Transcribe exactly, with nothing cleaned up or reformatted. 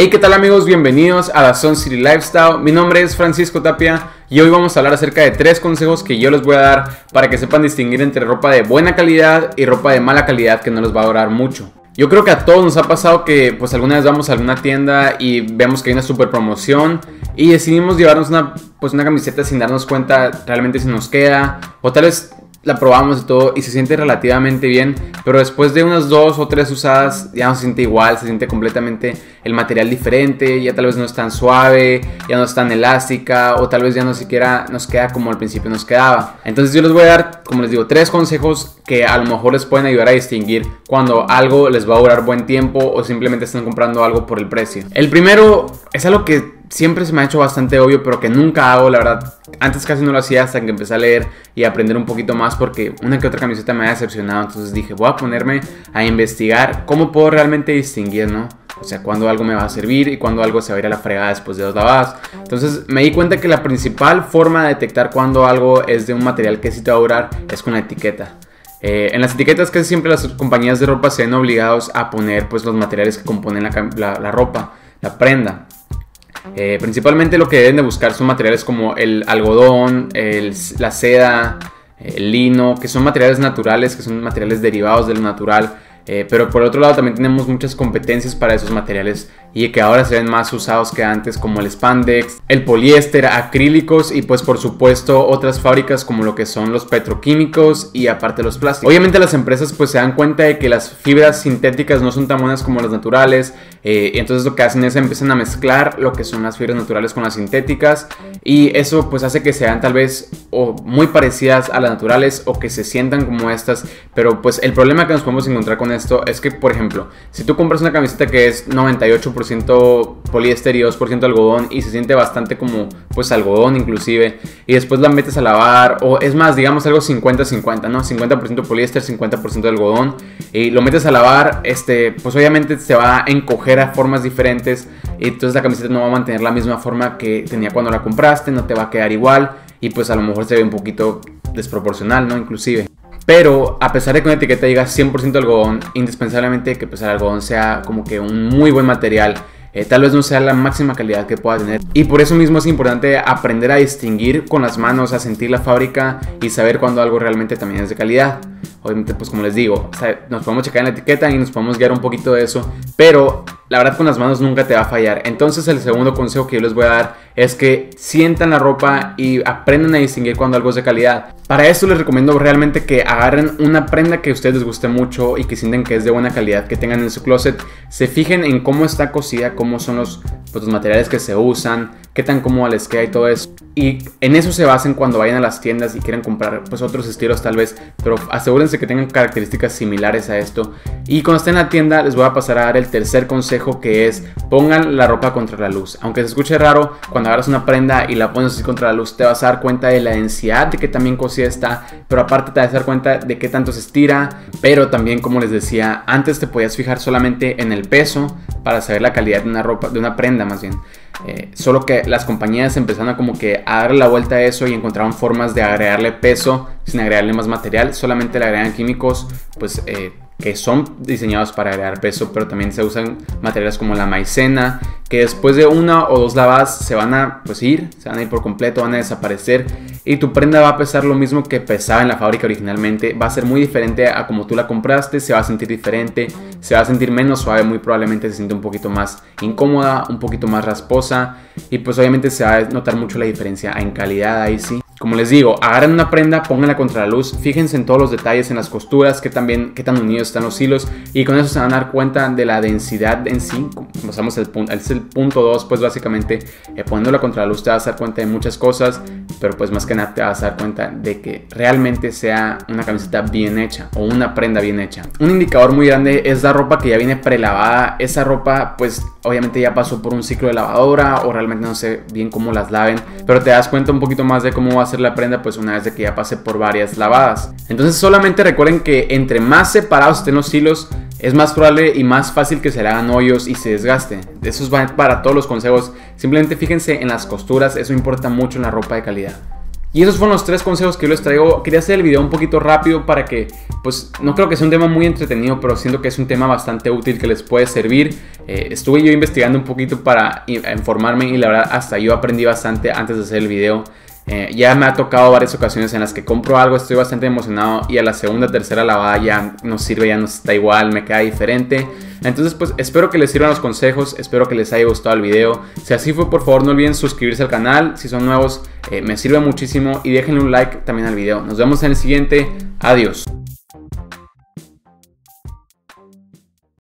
Hey, ¿qué tal amigos? Bienvenidos a la Sun City Lifestyle. Mi nombre es Francisco Tapia y hoy vamos a hablar acerca de tres consejos que yo les voy a dar para que sepan distinguir entre ropa de buena calidad y ropa de mala calidad que no les va a durar mucho. Yo creo que a todos nos ha pasado que pues alguna vez vamos a alguna tienda y vemos que hay una super promoción y decidimos llevarnos una, pues, una camiseta sin darnos cuenta realmente si nos queda, o tal vez la probamos y todo y se siente relativamente bien, pero después de unas dos o tres usadas ya no se siente igual, se siente completamente el material diferente, ya tal vez no es tan suave, ya no es tan elástica, o tal vez ya no siquiera nos queda como al principio nos quedaba. Entonces yo les voy a dar, como les digo, tres consejos que a lo mejor les pueden ayudar a distinguir cuando algo les va a durar buen tiempo o simplemente están comprando algo por el precio. El primero es algo que siempre se me ha hecho bastante obvio, pero que nunca hago, la verdad. Antes casi no lo hacía hasta que empecé a leer y a aprender un poquito más, porque una que otra camiseta me ha decepcionado. Entonces dije, voy a ponerme a investigar cómo puedo realmente distinguir, ¿no? O sea, cuándo algo me va a servir y cuándo algo se va a ir a la fregada después de dos lavadas. Entonces me di cuenta que la principal forma de detectar cuando algo es de un material que sí te va a durar es con la etiqueta. Eh, en las etiquetas casi siempre las compañías de ropa se ven obligados a poner pues los materiales que componen la, la, la ropa, la prenda. Eh, principalmente lo que deben de buscar son materiales como el algodón, el, la seda, el lino, que son materiales naturales, que son materiales derivados de lo natural. Eh, pero por otro lado también tenemos muchas competencias para esos materiales y que ahora se ven más usados que antes, como el spandex, el poliéster, acrílicos y pues por supuesto otras fábricas como lo que son los petroquímicos y aparte los plásticos. Obviamente las empresas pues se dan cuenta de que las fibras sintéticas no son tan buenas como las naturales, eh, y entonces lo que hacen es empiezan a mezclar lo que son las fibras naturales con las sintéticas, y eso pues hace que sean tal vez o muy parecidas a las naturales o que se sientan como estas. Pero pues el problema que nos podemos encontrar con esto es que, por ejemplo, si tú compras una camiseta que es noventa y ocho por ciento poliéster y dos por ciento algodón y se siente bastante como pues algodón inclusive, y después la metes a lavar, o es más, digamos algo cincuenta cincuenta, ¿no? cincuenta por ciento poliéster, cincuenta por ciento algodón, y lo metes a lavar, este, pues obviamente se va a encoger a formas diferentes y entonces la camiseta no va a mantener la misma forma que tenía cuando la compraste, no te va a quedar igual y pues a lo mejor se ve un poquito desproporcional, ¿no? Inclusive. Pero a pesar de que una etiqueta diga cien por ciento algodón, indispensablemente que pues el algodón sea como que un muy buen material, eh, tal vez no sea la máxima calidad que pueda tener. Y por eso mismo es importante aprender a distinguir con las manos, a sentir la fábrica y saber cuando algo realmente también es de calidad. Obviamente pues como les digo, o sea, nos podemos checar en la etiqueta y nos podemos guiar un poquito de eso, pero la verdad con las manos nunca te va a fallar. Entonces el segundo consejo que yo les voy a dar es que sientan la ropa y aprendan a distinguir cuando algo es de calidad. Para esto les recomiendo realmente que agarren una prenda que a ustedes les guste mucho y que sienten que es de buena calidad, que tengan en su closet, se fijen en cómo está cosida, cómo son los, pues, los materiales que se usan, qué tan cómoda les queda y todo eso. Y en eso se basen cuando vayan a las tiendas y quieran comprar pues otros estilos tal vez, pero asegúrense que tengan características similares a esto. Y cuando estén en la tienda les voy a pasar a dar el tercer consejo, que es pongan la ropa contra la luz. Aunque se escuche raro, cuando agarras una prenda y la pones así contra la luz te vas a dar cuenta de la densidad, de que también cosida está, pero aparte te vas a dar cuenta de qué tanto se estira. Pero también, como les decía, antes te podías fijar solamente en el peso para saber la calidad de una ropa, de una prenda más bien. Eh, solo que las compañías empezaron a como que a darle la vuelta a eso y encontraron formas de agregarle peso sin agregarle más material. Solamente le agregan químicos pues eh, que son diseñados para agregar peso, pero también se usan materiales como la maicena, que después de una o dos lavadas se van a pues ir, se van a ir por completo, van a desaparecer y tu prenda va a pesar lo mismo que pesaba en la fábrica originalmente. Va a ser muy diferente a como tú la compraste, se va a sentir diferente, se va a sentir menos suave, muy probablemente se siente un poquito más incómoda, un poquito más rasposa, y pues obviamente se va a notar mucho la diferencia en calidad ahí sí. Como les digo, agarren una prenda, pónganla contra la luz, fíjense en todos los detalles, en las costuras, qué tan, bien, qué tan unidos están los hilos, y con eso se van a dar cuenta de la densidad en sí. Pasamos el punto, es el punto dos, pues básicamente eh, poniéndola contra la luz te vas a dar cuenta de muchas cosas, pero pues más que nada te vas a dar cuenta de que realmente sea una camiseta bien hecha o una prenda bien hecha. Un indicador muy grande es la ropa que ya viene prelavada. Esa ropa pues obviamente ya pasó por un ciclo de lavadora, o realmente no sé bien cómo las laven, pero te das cuenta un poquito más de cómo va a ser la prenda pues una vez de que ya pase por varias lavadas. Entonces solamente recuerden que entre más separados estén los hilos es más probable y más fácil que se le hagan hoyos y se desgaste. Eso va para todos los consejos. Simplemente fíjense en las costuras, eso importa mucho en la ropa de calidad. Y esos fueron los tres consejos que yo les traigo. Quería hacer el video un poquito rápido para que, pues, no creo que sea un tema muy entretenido, pero siento que es un tema bastante útil que les puede servir. Eh, estuve yo investigando un poquito para informarme y la verdad hasta yo aprendí bastante antes de hacer el video. Eh, ya me ha tocado varias ocasiones en las que compro algo, estoy bastante emocionado y a la segunda, tercera lavada ya no sirve, ya no está igual, me queda diferente. Entonces pues espero que les sirvan los consejos, espero que les haya gustado el video. Si así fue, por favor no olviden suscribirse al canal, si son nuevos eh, me sirve muchísimo y déjenle un like también al video. Nos vemos en el siguiente, adiós.